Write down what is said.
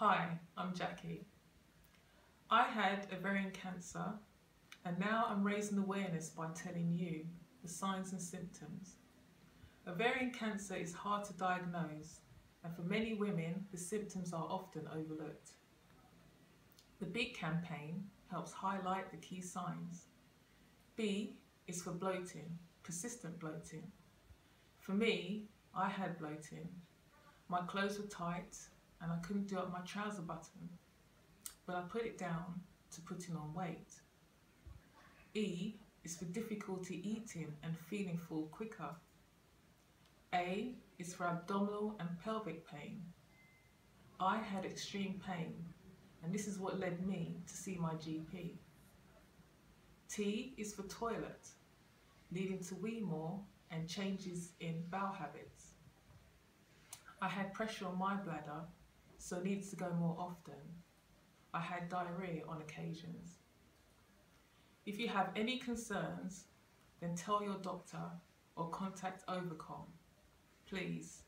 Hi, I'm Jackie. I had ovarian cancer and now I'm raising awareness by telling you the signs and symptoms. Ovarian cancer is hard to diagnose and for many women the symptoms are often overlooked. The BEAT campaign helps highlight the key signs. B is for bloating, persistent bloating. For me, I had bloating. My clothes were tight and I couldn't do up my trouser button, but I put it down to putting on weight. E is for difficulty eating and feeling full quicker. A is for abdominal and pelvic pain. I had extreme pain and this is what led me to see my GP. T is for toilet, leading to wee more and changes in bowel habits. I had pressure on my bladder, so needs to go more often. I had diarrhea on occasions. If you have any concerns, then tell your doctor or contact Overcom. Please.